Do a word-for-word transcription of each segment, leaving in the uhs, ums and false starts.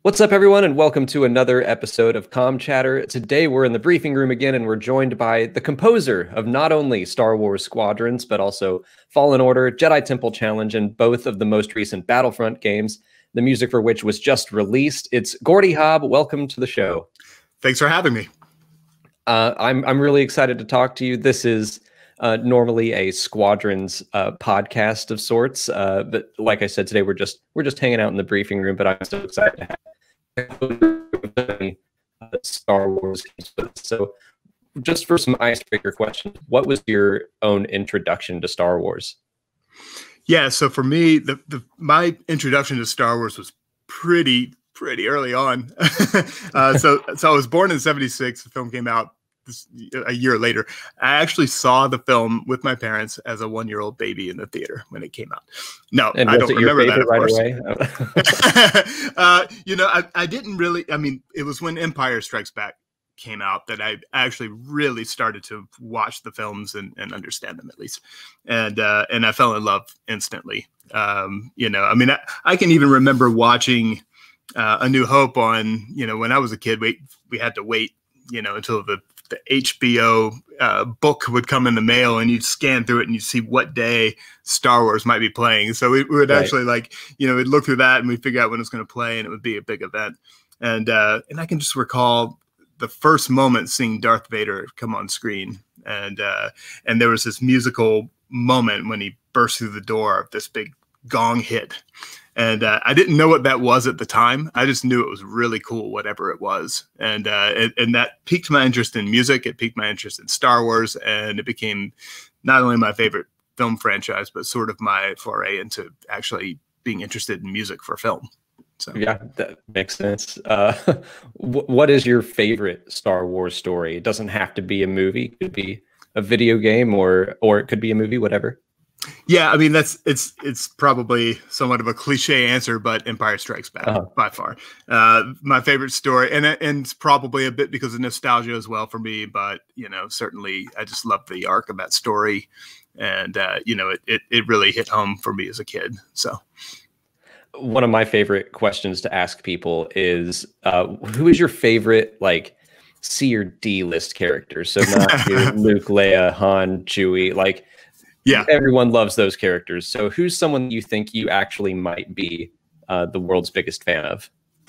What's up, everyone, and welcome to another episode of Com Chatter. Today, we're in the briefing room again, and we're joined by the composer of not only Star Wars Squadrons, but also Fallen Order, Jedi Temple Challenge, and both of the most recent Battlefront games, the music for which was just released. It's Gordy Hobb. Welcome to the show. Thanks for having me. Uh, I'm I'm really excited to talk to you. This is uh, normally a Squadrons uh, podcast of sorts, uh, but like I said, today we're just we're just hanging out in the briefing room. But I'm so excited to have Star Wars games with us. So just for some icebreaker questions, what was your own introduction to Star Wars? Yeah, so for me, the, the my introduction to Star Wars was pretty pretty early on. uh, so so I was born in seventy-six. The film came out this, a year later. I actually saw the film with my parents as a one-year-old baby in the theater when it came out. No, and I don't remember that, of right course. Away? uh, you know, I, I didn't really, I mean, it was when Empire Strikes Back came out that I actually really started to watch the films and, and understand them, at least. And uh, and I fell in love instantly. Um, you know, I mean, I, I can even remember watching uh, A New Hope on, you know, when I was a kid, we, we had to wait, you know, until the the H B O uh, book would come in the mail, and you'd scan through it and you'd see what day Star Wars might be playing. So we, we would right. actually like, you know, we'd look through that and we'd figure out when it's going to play, and it would be a big event. And, uh, and I can just recall the first moment seeing Darth Vader come on screen. And, uh, and there was this musical moment when he burst through the door, this big gong hit. And uh, I didn't know what that was at the time. I just knew it was really cool, whatever it was. And, uh, and and that piqued my interest in music. It piqued my interest in Star Wars. And it became not only my favorite film franchise, but sort of my foray into actually being interested in music for film. So yeah, that makes sense. Uh, what is your favorite Star Wars story? It doesn't have to be a movie. It could be a video game, or or it could be a movie, whatever. Yeah, I mean, that's it's it's probably somewhat of a cliche answer, but Empire Strikes Back uh-huh. by far. Uh, my favorite story, and and it's probably a bit because of nostalgia as well for me. But you know, certainly, I just love the arc of that story, and uh, you know, it, it it really hit home for me as a kid. So, one of my favorite questions to ask people is, uh, who is your favorite like C or D list character? So not your Luke, Leia, Han, Chewie, like. Yeah, everyone loves those characters. So who's someone you think you actually might be uh, the world's biggest fan of?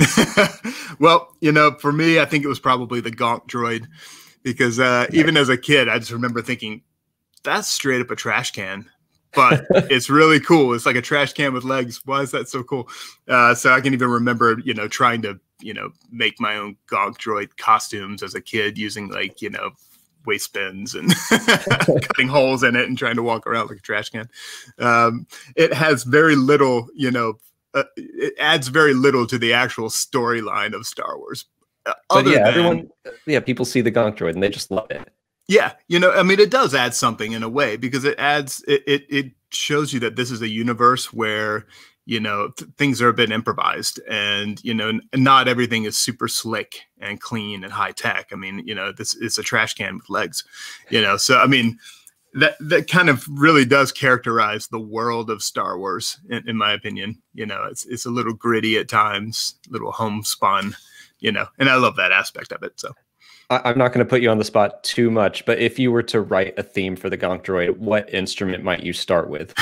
Well, you know, for me, I think it was probably the Gonk droid, because uh, right. even as a kid, I just remember thinking, that's straight up a trash can, but it's really cool. It's like a trash can with legs. Why is that so cool? Uh, so I can even remember, you know, trying to, you know, make my own Gonk droid costumes as a kid using like, you know, waste bins and cutting holes in it and trying to walk around like a trash can. Um, it has very little, you know, uh, it adds very little to the actual storyline of Star Wars. Uh, but yeah, than, everyone, yeah, people see the Gonk droid and they just love it. Yeah, you know, I mean, it does add something in a way, because it adds, it it, it shows you that this is a universe where, you know, th things are a bit improvised, and, you know, not everything is super slick and clean and high tech. I mean, you know, this is a trash can with legs, you know, so, I mean, that, that kind of really does characterize the world of Star Wars, in, in my opinion. You know, it's, it's a little gritty at times, a little homespun, you know, and I love that aspect of it. So I'm not going to put you on the spot too much, but if you were to write a theme for the Gonk droid, what instrument might you start with?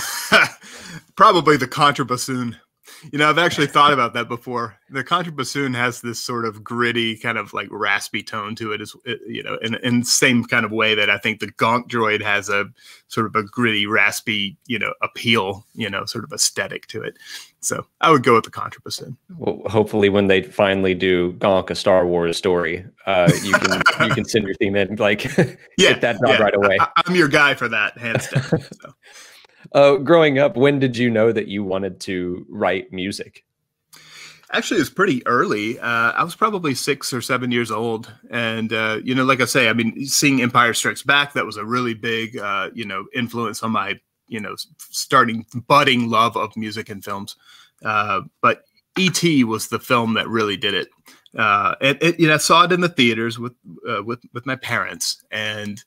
Probably the contrabassoon. You know, I've actually thought about that before. The contrabassoon has this sort of gritty, kind of like raspy tone to it, as you know, in, in the same kind of way that I think the Gonk droid has a sort of a gritty, raspy, you know, appeal, you know, sort of aesthetic to it. So I would go with the contrabassoon. Well, hopefully, when they finally do Gonk a Star Wars story, uh, you can you can send your theme in, like yeah, get that job yeah. right away. I, I'm your guy for that, hands down. So. Uh, growing up, when did you know that you wanted to write music? Actually, it was pretty early. Uh, I was probably six or seven years old. And, uh, you know, like I say, I mean, seeing Empire Strikes Back, that was a really big, uh, you know, influence on my, you know, starting budding love of music and films. Uh, but E T was the film that really did it. Uh, and, it, you know, I saw it in the theaters with, uh, with, with my parents. And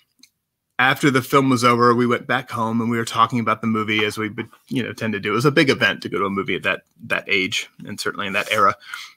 after the film was over, we went back home and we were talking about the movie, as we would, you know, tend to do. It was a big event to go to a movie at that that age, and certainly in that era.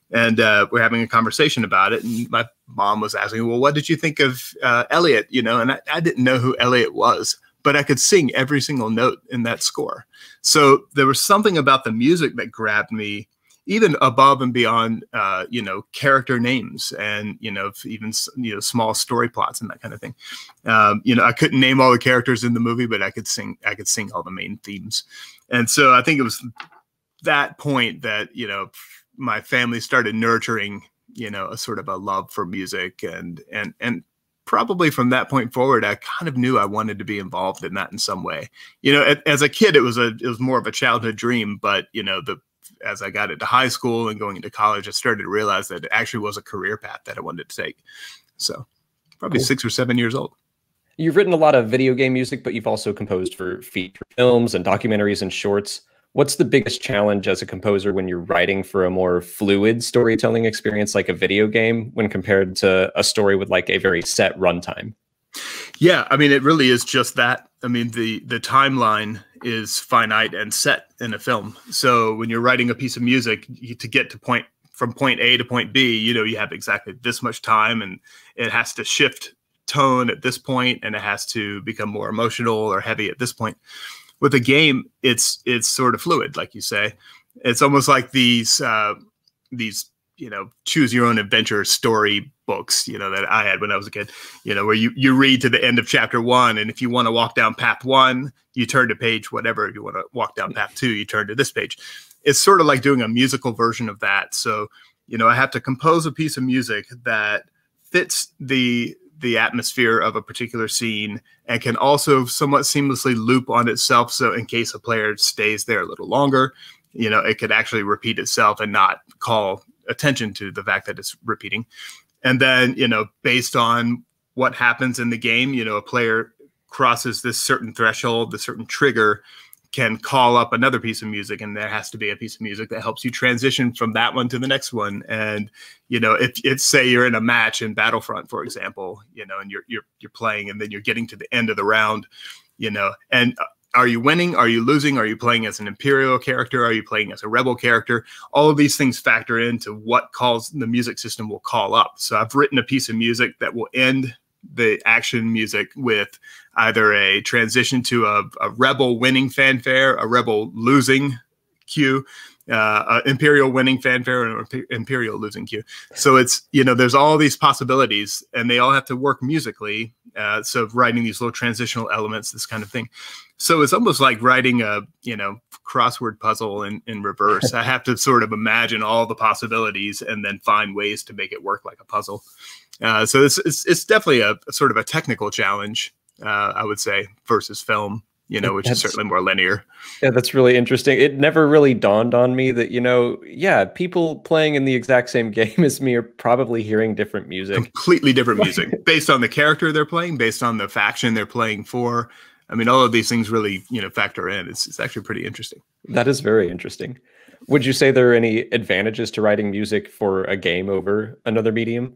And uh, we're having a conversation about it. And my mom was asking, well, what did you think of uh, Elliot? You know, and I, I didn't know who Elliot was, but I could sing every single note in that score. So there was something about the music that grabbed me, even above and beyond, uh, you know, character names and, you know, even, you know, small story plots and that kind of thing. Um, you know, I couldn't name all the characters in the movie, but I could sing, I could sing all the main themes. And so I think it was that point that, you know, my family started nurturing, you know, a sort of a love for music. And, and, and probably from that point forward, I kind of knew I wanted to be involved in that in some way. You know, as a kid, it was a, it was more of a childhood dream, but, you know, the, as I got into high school and going into college, I started to realize that it actually was a career path that I wanted to take. So probably cool. six or seven years old. You've written a lot of video game music, but you've also composed for feature films and documentaries and shorts. What's the biggest challenge as a composer when you're writing for a more fluid storytelling experience like a video game when compared to a story with like a very set runtime? Yeah, I mean, it really is just that. I mean, the the timeline is finite and set in a film. So when you're writing a piece of music, you, to get to point from point A to point B, you know, you have exactly this much time, and it has to shift tone at this point, and it has to become more emotional or heavy at this point. With a game, it's it's sort of fluid, like you say. It's almost like these uh, these you know choose your own adventure story books, you know, that I had when I was a kid. You know, where you you read to the end of chapter one, and if you want to walk down path one, you turn to page whatever. If you want to walk down path two, you turn to this page. It's sort of like doing a musical version of that. So, you know, I have to compose a piece of music that fits the the atmosphere of a particular scene and can also somewhat seamlessly loop on itself. So in case a player stays there a little longer, you know, it could actually repeat itself and not call attention to the fact that it's repeating. And then, you know, based on what happens in the game, you know, a player crosses this certain threshold, the certain trigger can call up another piece of music, and there has to be a piece of music that helps you transition from that one to the next one. And, you know, if it's, say you're in a match in Battlefront, for example, you know, and you're, you're, you're playing, and then you're getting to the end of the round, you know, and are you winning? Are you losing? Are you playing as an Imperial character? Are you playing as a Rebel character? All of these things factor into what calls the music system will call up. So I've written a piece of music that will end the action music with either a transition to a, a Rebel winning fanfare, a Rebel losing cue, uh, an Imperial winning fanfare, and an Imperial losing cue. So it's, you know, there's all these possibilities, and they all have to work musically. Uh, so writing these little transitional elements, this kind of thing. So it's almost like writing a, you know, crossword puzzle in, in reverse. I have to sort of imagine all the possibilities and then find ways to make it work like a puzzle. Uh, so it's, it's, it's definitely a, a sort of a technical challenge, uh, I would say, versus film, you know, which that's, is certainly more linear. Yeah, that's really interesting. It never really dawned on me that, you know, yeah, people playing in the exact same game as me are probably hearing different music. Completely different music based on the character they're playing, based on the faction they're playing for. I mean, all of these things really, you know, factor in. It's, it's actually pretty interesting. That is very interesting. Would you say there are any advantages to writing music for a game over another medium?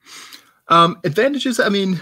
Um, advantages, I mean,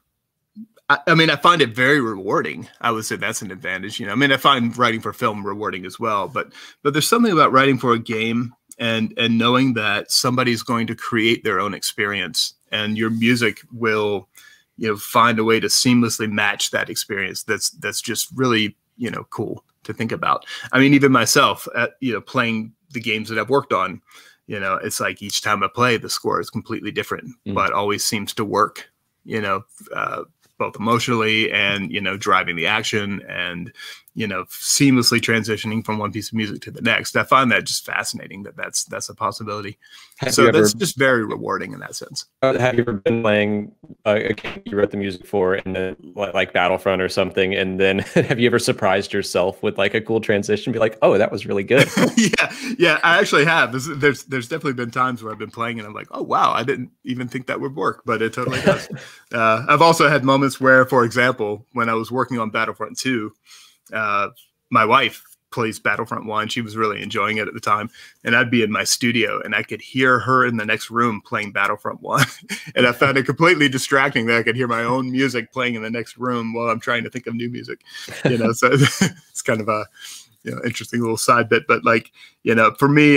I, I mean, I find it very rewarding. I would say that's an advantage. You know, I mean, I find writing for film rewarding as well, but but there's something about writing for a game and and knowing that somebody's going to create their own experience, and your music will, you know, find a way to seamlessly match that experience. That's that's just really, you know, cool to think about. I mean, even myself, at, you know, playing the games that I've worked on, you know, it's like each time I play, the score is completely different, mm. but always seems to work, you know, uh, both emotionally and, you know, driving the action and, you know, seamlessly transitioning from one piece of music to the next. I find that just fascinating that that's, that's a possibility. Have so that's ever, just very rewarding in that sense. Uh, have you ever been playing a game you wrote the music for, and then like Battlefront or something, and then have you ever surprised yourself with like a cool transition, be like, oh, that was really good? yeah. Yeah, I actually have. There's, there's, there's definitely been times where I've been playing and I'm like, oh, wow, I didn't even think that would work, but it totally does. uh, I've also had moments where, for example, when I was working on Battlefront two, uh, my wife plays Battlefront one. She was really enjoying it at the time. And I'd be in my studio and I could hear her in the next room playing Battlefront one. And I found it completely distracting that I could hear my own music playing in the next room while I'm trying to think of new music, you know, so it's kind of a, you know, interesting little side bit. But like, you know, for me,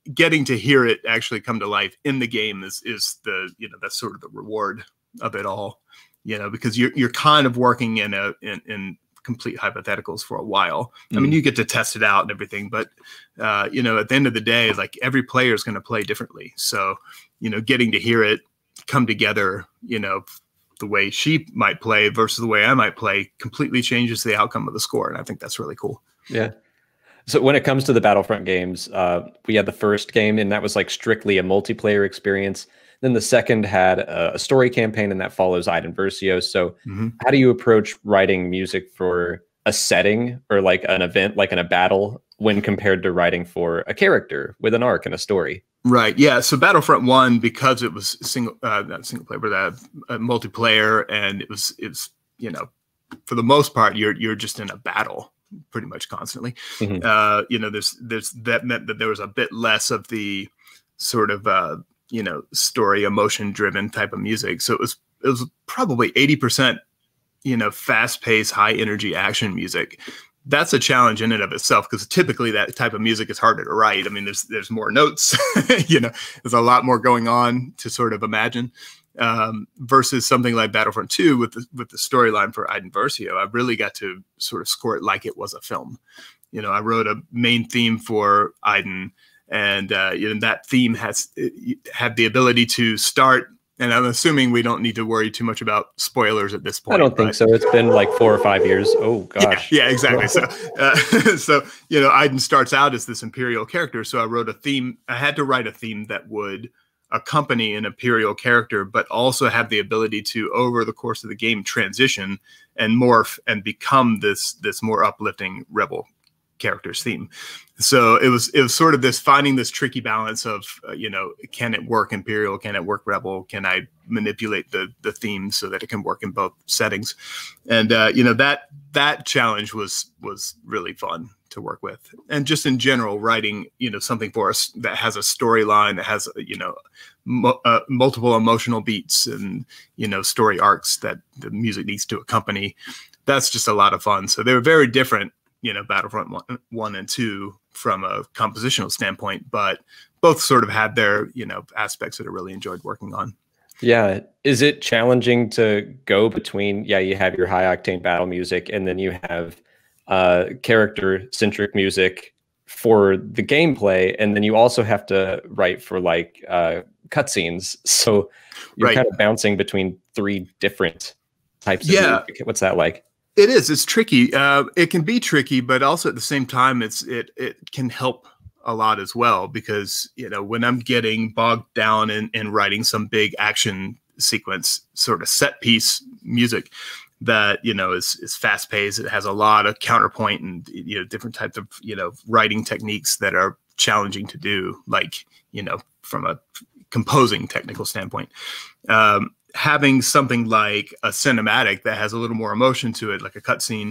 getting to hear it actually come to life in the game is is the you know that's sort of the reward of it all, you know, because you're you're kind of working in a in, in complete hypotheticals for a while. Mm. I mean, you get to test it out and everything, but uh, you know, at the end of the day, like every player is going to play differently. So, you know, getting to hear it come together, you know, the way she might play versus the way I might play completely changes the outcome of the score. And I think that's really cool. Yeah. So when it comes to the Battlefront games, uh, we had the first game, and that was like strictly a multiplayer experience. Then the second had a, a story campaign, and that follows Iden Versio. So mm-hmm. how do you approach writing music for a setting or like an event, like in a battle, when compared to writing for a character with an arc and a story? Right. Yeah. So Battlefront One, because it was single, uh, not single player, but uh, uh, multiplayer, and it was, it was, you know, for the most part, you're you're just in a battle pretty much constantly. Mm-hmm. Uh, you know, there's there's that meant that there was a bit less of the sort of uh, you know, story, emotion driven type of music. So it was it was probably eighty percent, you know, fast paced, high energy action music. That's a challenge in and of itself, because typically that type of music is harder to write. I mean, there's there's more notes, you know, there's a lot more going on to sort of imagine, um, versus something like Battlefront two with the, with the storyline for Iden Versio. I really got to sort of score it like it was a film. You know, I wrote a main theme for Iden, and uh, you know, that theme has had the ability to start. And I'm assuming we don't need to worry too much about spoilers at this point. I don't think so. It's been like four or five years. Oh gosh. Yeah, yeah, exactly. So, uh, so you know, Iden starts out as this Imperial character. So I wrote a theme. I had to write a theme that would accompany an Imperial character, but also have the ability to, over the course of the game, transition and morph and become this this more uplifting rebel character's theme. So it was it was sort of this finding this tricky balance of uh, you know, can it work Imperial, can it work Rebel, can I manipulate the the theme so that it can work in both settings, and uh, you know, that that challenge was was really fun to work with. And just in general, writing, you know, something for us that has a storyline, that has, you know, mo uh, multiple emotional beats and, you know, story arcs that the music needs to accompany. That's just a lot of fun. So they were very different, you know, Battlefront one, one and two from a compositional standpoint, but both sort of had their, you know, aspects that I really enjoyed working on. Yeah. Is it challenging to go between, yeah, you have your high octane battle music, and then you have uh, character centric music for the gameplay, and then you also have to write for like uh, cutscenes. So you're right. kind of bouncing between three different types of yeah. music. What's that like? It is. It's tricky. Uh, it can be tricky, but also at the same time, it's it it can help a lot as well, because, you know, when I'm getting bogged down in, in writing some big action sequence, sort of set piece music that, you know, is is fast paced, it has a lot of counterpoint and, you know, different types of, you know, writing techniques that are challenging to do, like, you know, from a composing technical standpoint. Um, having something like a cinematic that has a little more emotion to it, like a cutscene,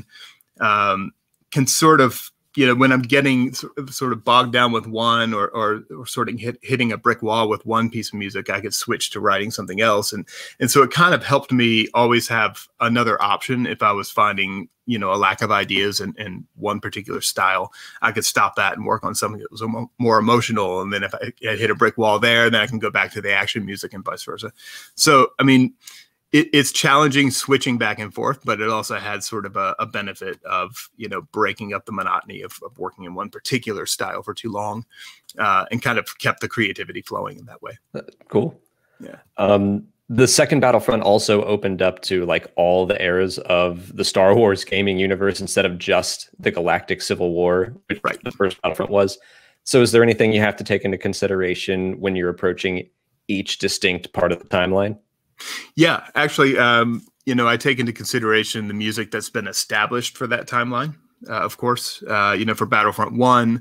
um, can sort of, you know, when I'm getting sort of bogged down with one, or, or, or sort of hit, hitting a brick wall with one piece of music, I could switch to writing something else. And, and so it kind of helped me always have another option. If I was finding, you know, a lack of ideas in, in one particular style, I could stop that and work on something that was more emotional. And then if I, I hit a brick wall there, then I can go back to the action music and vice versa. So, I mean, it, it's challenging switching back and forth, but it also had sort of a, a benefit of, you know, breaking up the monotony of, of working in one particular style for too long, uh, and kind of kept the creativity flowing in that way. Cool. Yeah. Um, the second Battlefront also opened up to like all the eras of the Star Wars gaming universe instead of just the Galactic Civil War, which right. the first Battlefront was. So is there anything you have to take into consideration when you're approaching each distinct part of the timeline? Yeah, actually, um, you know, I take into consideration the music that's been established for that timeline, uh, of course, uh, you know, for Battlefront one,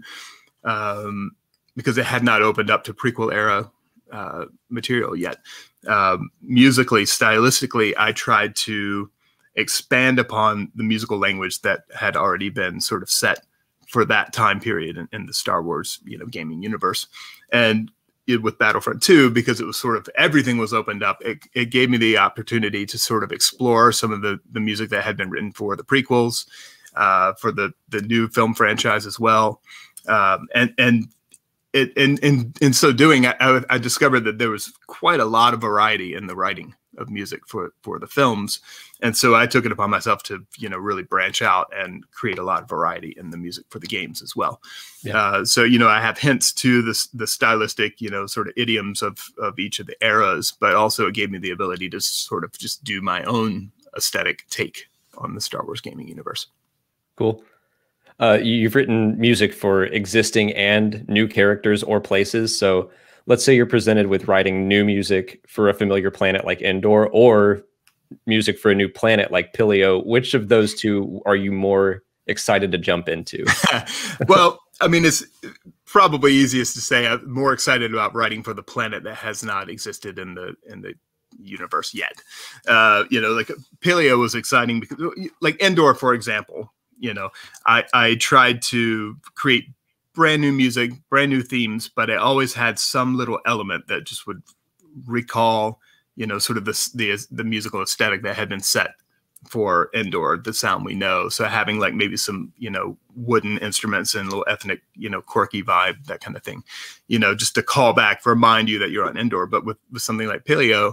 um, because it had not opened up to prequel era uh, material yet. Um, musically, stylistically, I tried to expand upon the musical language that had already been sort of set for that time period in, in the Star Wars, you know, gaming universe. And it, with Battlefront two, because it was sort of everything was opened up, it, it gave me the opportunity to sort of explore some of the, the music that had been written for the prequels, uh, for the, the new film franchise as well. Um, and, and it, in, in, in so doing, I, I discovered that there was quite a lot of variety in the writing of music for, for the films. And so I took it upon myself to, you know, really branch out and create a lot of variety in the music for the games as well. Yeah. Uh, so, you know, I have hints to the, the stylistic, you know, sort of idioms of, of each of the eras, but also it gave me the ability to sort of just do my own aesthetic take on the Star Wars gaming universe. Cool. Uh, you've written music for existing and new characters or places. So let's say you're presented with writing new music for a familiar planet like Endor, or music for a new planet like Pillio. Which of those two are you more excited to jump into? Well, I mean, it's probably easiest to say I'm more excited about writing for the planet that has not existed in the in the universe yet. Uh, you know, like Pillio was exciting because, like Endor, for example, you know, I, I tried to create brand new music, brand new themes, but I always had some little element that just would recall, you know, sort of the, the, the musical aesthetic that had been set for Endor, the sound we know. So having like maybe some, you know, wooden instruments and a little ethnic, you know, quirky vibe, that kind of thing, you know, just to call back, remind you that you're on Endor. But with, with something like Pillio,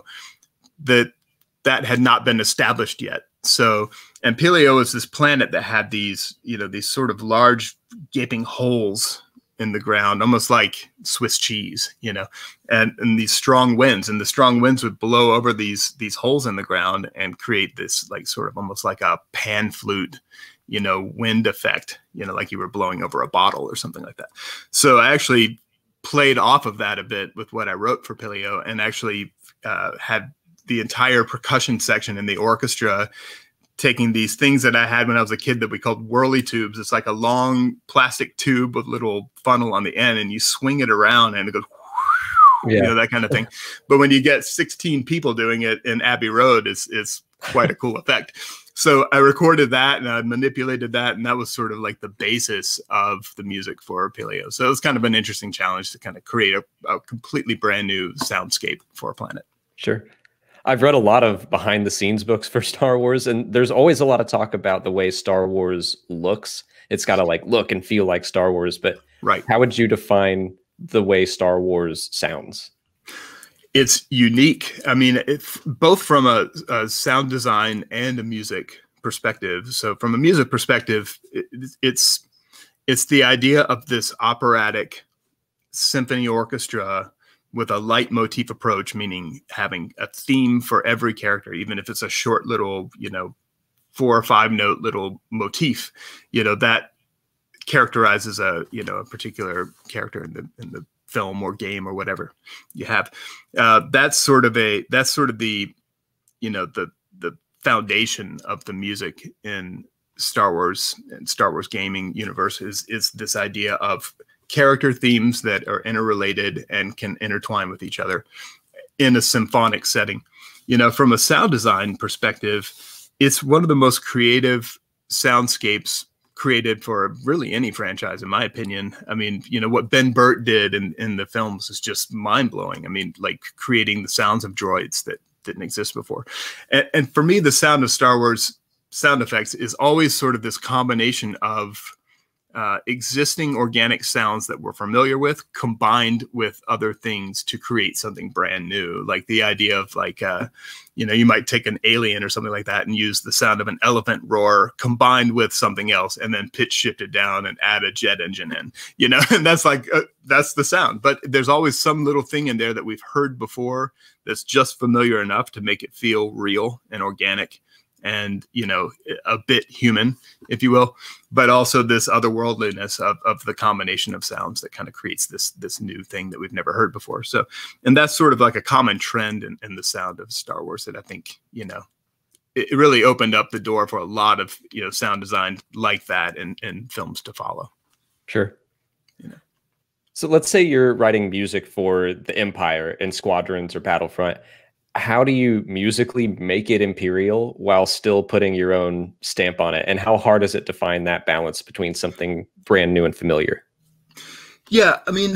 that that had not been established yet. So, and Pillio is this planet that had these, you know, these sort of large gaping holes in the ground, almost like Swiss cheese, you know, and, and these strong winds, and the strong winds would blow over these, these holes in the ground and create this like sort of almost like a pan flute, you know, wind effect, you know, like you were blowing over a bottle or something like that. So I actually played off of that a bit with what I wrote for Pillio, and actually uh, had the entire percussion section in the orchestra taking these things that I had when I was a kid that we called whirly tubes. It's like a long plastic tube with little funnel on the end, and you swing it around and it goes, yeah. You know, that kind of thing. But when you get sixteen people doing it in Abbey Road, it's, it's quite a cool effect. So I recorded that and I manipulated that, and that was sort of like the basis of the music for Pillio. So it was kind of an interesting challenge to kind of create a, a completely brand new soundscape for a planet. Sure. I've read a lot of behind the scenes books for Star Wars, and there's always a lot of talk about the way Star Wars looks. It's got to like look and feel like Star Wars, but right. How would you define the way Star Wars sounds? It's unique. I mean, it's both from a, a sound design and a music perspective. So from a music perspective, it, it's, it's the idea of this operatic symphony orchestra with a leitmotif approach, meaning having a theme for every character, even if it's a short little, you know, four or five note little motif, you know, that characterizes a, you know, a particular character in the, in the film or game or whatever you have. Uh, that's sort of a, that's sort of the, you know, the, the foundation of the music in Star Wars and Star Wars gaming universe is, is this idea of character themes that are interrelated and can intertwine with each other in a symphonic setting. You know, from a sound design perspective, it's one of the most creative soundscapes created for really any franchise, in my opinion. I mean, you know, what Ben Burtt did in, in the films is just mind-blowing. I mean, like creating the sounds of droids that didn't exist before. And, and for me, the sound of Star Wars sound effects is always sort of this combination of Uh, existing organic sounds that we're familiar with combined with other things to create something brand new. Like the idea of like, uh, you know, you might take an Alien or something like that and use the sound of an elephant roar combined with something else and then pitch shift it down and add a jet engine in, you know, and that's like, uh, that's the sound. But there's always some little thing in there that we've heard before that's just familiar enough to make it feel real and organic and, you know, a bit human, if you will, but also this otherworldliness of, of the combination of sounds that kind of creates this, this new thing that we've never heard before. So, and that's sort of like a common trend in, in the sound of Star Wars that I think, you know, it, it really opened up the door for a lot of, you know, sound design like that in, in films to follow. Sure. You know. So let's say you're writing music for the Empire in Squadrons or Battlefront. How do you musically make it Imperial while still putting your own stamp on it? And how hard is it to find that balance between something brand new and familiar? Yeah, I mean,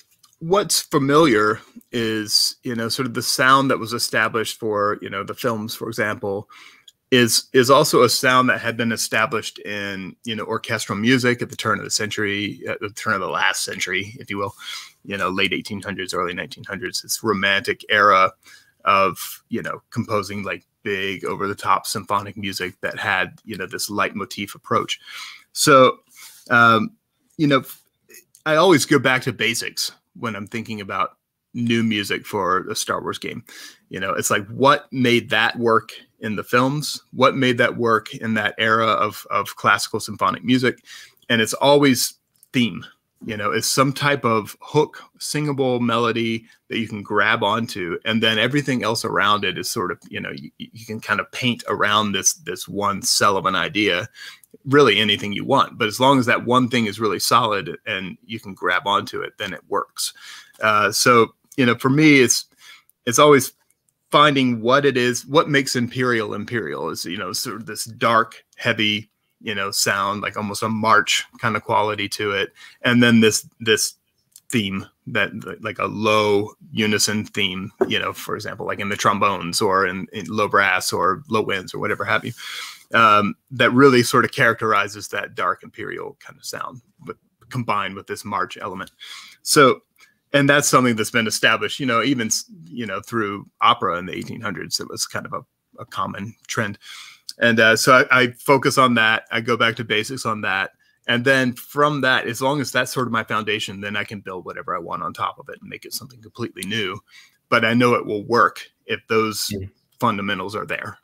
what's familiar is, you know, sort of the sound that was established for, you know, the films, for example, is is also a sound that had been established in, you know, orchestral music at the turn of the century, at the turn of the last century, if you will, you know, late eighteen hundreds, early nineteen hundreds, this romantic era of, you know, composing like big over the top symphonic music that had, you know, this leitmotif approach. So, um, you know, I always go back to basics when I'm thinking about new music for a Star Wars game. You know, it's like, what made that work in the films? What made that work in that era of, of classical symphonic music? And it's always theme. You know, it's some type of hook, singable melody that you can grab onto, and then everything else around it is sort of, you know, you, you can kind of paint around this this one cell of an idea, really anything you want. But as long as that one thing is really solid and you can grab onto it, then it works. Uh, so, you know, for me, it's it's always finding what it is, what makes Imperial Imperial is, you know, sort of this dark, heavy, you know, sound, like almost a march kind of quality to it. And then this, this theme that like a low unison theme, you know, for example, like in the trombones or in, in low brass or low winds or whatever have you, um, that really sort of characterizes that dark Imperial kind of sound, but combined with this march element. So, and that's something that's been established, you know, even, you know, through opera in the eighteen hundreds, it was kind of a, a common trend. And uh, so I, I focus on that. I go back to basics on that. And then from that, as long as that's sort of my foundation, then I can build whatever I want on top of it and make it something completely new. But I know it will work if those mm. fundamentals are there.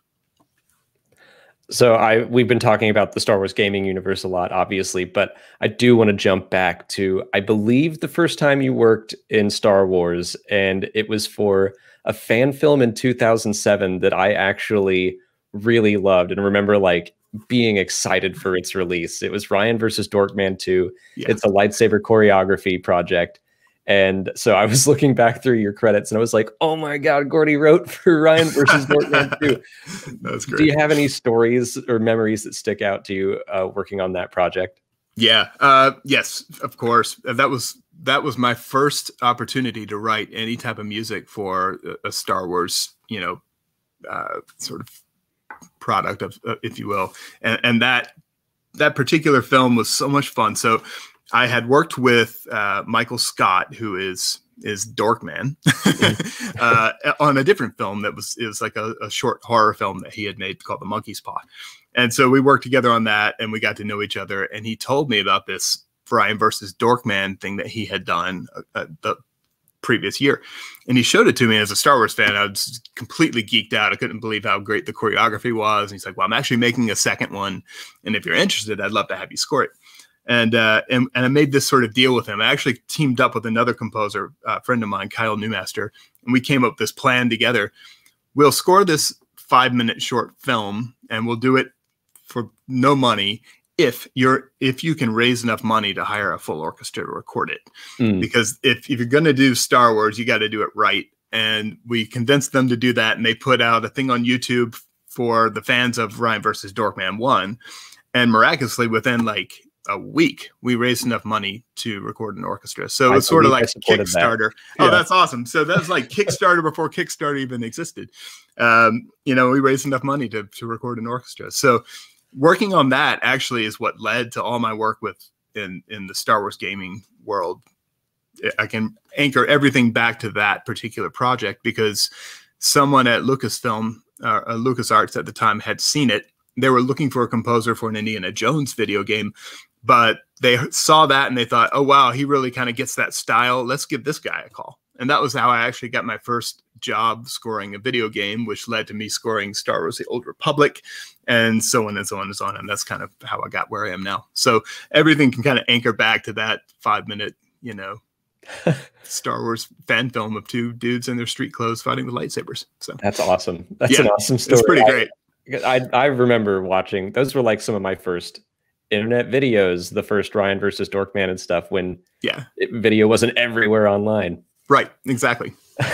So I we've been talking about the Star Wars gaming universe a lot, obviously, but I do want to jump back to, I believe, the first time you worked in Star Wars, and it was for a fan film in two thousand seven that I actually really loved and remember like being excited for its release. It was Ryan versus Dorkman two. Yeah. It's a lightsaber choreography project. And so I was looking back through your credits and I was like, oh my God, Gordy wrote for Ryan versus Dorkman two. That's great. Do you have any stories or memories that stick out to you uh, working on that project? Yeah. Uh, yes, of course. That was, that was my first opportunity to write any type of music for a Star Wars, you know, uh, sort of product of, uh, if you will. And, and that, that particular film was so much fun. So I had worked with uh, Michael Scott, who is, is Dorkman, uh, on a different film that was, it was like a, a short horror film that he had made called The Monkey's Paw. And so we worked together on that and we got to know each other. And he told me about this Ryan versus Dorkman thing that he had done uh, the previous year. And he showed it to me. As a Star Wars fan, I was completely geeked out. I couldn't believe how great the choreography was. And he's like, well, I'm actually making a second one. And if you're interested, I'd love to have you score it. And, uh, and, and I made this sort of deal with him. I actually teamed up with another composer, a friend of mine, Kyle Newmaster, and we came up with this plan together. We'll score this five minute short film and we'll do it for no money if you're if you can raise enough money to hire a full orchestra to record it. Mm. Because if, if you're going to do Star Wars, you got to do it right. And we convinced them to do that. And they put out a thing on YouTube for the fans of Ryan versus Dorkman one. And miraculously, within like a week, we raised enough money to record an orchestra. So it was sort of like Kickstarter. That. Oh, yeah. That's awesome. So that's like Kickstarter before Kickstarter even existed. Um, you know, we raised enough money to, to record an orchestra. So working on that actually is what led to all my work with in, in the Star Wars gaming world. I can anchor everything back to that particular project because someone at Lucasfilm, uh, LucasArts at the time had seen it. They were looking for a composer for an Indiana Jones video game, but they saw that and they thought, oh, wow, he really kind of gets that style. Let's give this guy a call. And that was how I actually got my first job scoring a video game, which led to me scoring Star Wars: The Old Republic, and so on and so on and so on. And that's kind of how I got where I am now. So everything can kind of anchor back to that five minute, you know, Star Wars fan film of two dudes in their street clothes fighting with lightsabers. So that's awesome. That's yeah, an awesome story. It's pretty great. I, I I remember watching, those were like some of my first internet videos, the first Ryan versus Dorkman and stuff, when yeah, it, video wasn't everywhere online. Right, exactly.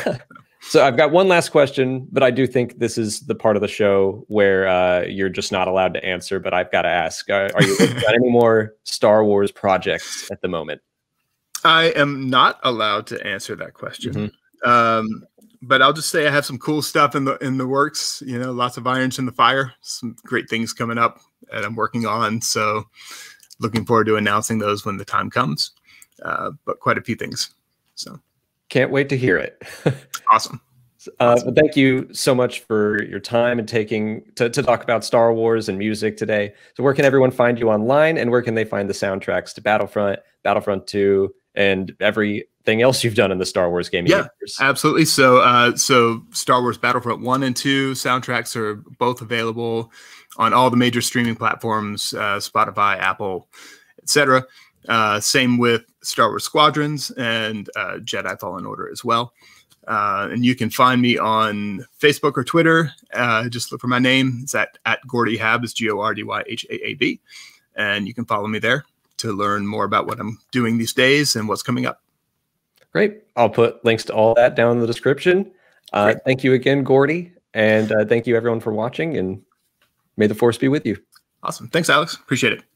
So I've got one last question, but I do think this is the part of the show where uh, you're just not allowed to answer, but I've got to ask, uh, are you working on any more Star Wars projects at the moment? I am not allowed to answer that question. Mm-hmm. Um, but I'll just say I have some cool stuff in the in the works. You know, lots of irons in the fire. Some great things coming up that I'm working on. So, looking forward to announcing those when the time comes. Uh, but quite a few things. So, can't wait to hear it. Awesome. Uh, awesome. Well, thank you so much for your time and taking to, to talk about Star Wars and music today. So, where can everyone find you online, and where can they find the soundtracks to Battlefront, Battlefront two, and everything else you've done in the Star Wars gaming yeah, universe? Absolutely. So, uh, so Star Wars Battlefront one and two soundtracks are both available on all the major streaming platforms, uh, Spotify, Apple, et cetera. Uh, same with Star Wars Squadrons and uh, Jedi Fallen Order as well. Uh, and you can find me on Facebook or Twitter. Uh, just look for my name. It's at, at Gordy Haab. It's G O R D Y H A A B. And you can follow me there to learn more about what I'm doing these days and what's coming up. Great. I'll put links to all that down in the description. Uh, thank you again, Gordy. And uh, thank you everyone for watching, and may the force be with you. Awesome. Thanks, Alex. Appreciate it.